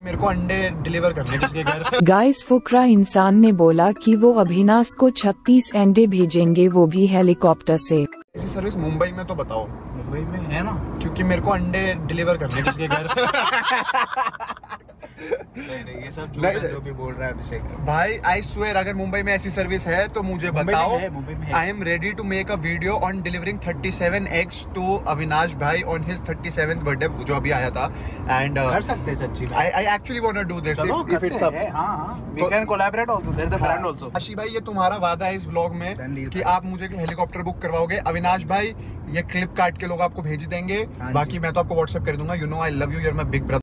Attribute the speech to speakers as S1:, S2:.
S1: मेरे को अंडे डिलीवर करने किसके घर।
S2: गाइस फुकरा इंसान ने बोला कि वो अभिनाश को 36 अंडे भेजेंगे, वो भी हेलीकॉप्टर से।
S1: ऐसी सर्विस मुंबई में तो बताओ।
S3: मुंबई में है ना,
S1: क्योंकि मेरे को अंडे डिलीवर करने किसके घर।
S3: नहीं ये सब झूठ है जो भी बोल रहा है अभिषेक
S1: भाई। आई स्वेयर अगर मुंबई में ऐसी सर्विस है तो मुझे बताओ। I am ready to make a video on delivering 37 eggs to Avinash भाई ऑन हिज 37th बर्थडे जो अभी आया था। एंड
S3: कर सकते हैं सच्ची।
S1: I actually want to do this if it's up.
S3: हां we can collaborate also, there is a brand also.
S1: Ashi भाई ये तुम्हारा वादा है इस व्लॉग में कि आप मुझे हेलीकॉप्टर बुक करवाओगे। अविनाश भाई ये क्लिप काट के लोग आपको भेज देंगे, बाकी मैं तो आपको व्हाट्सएप कर दूंगा। You know I love you, you are my big brother.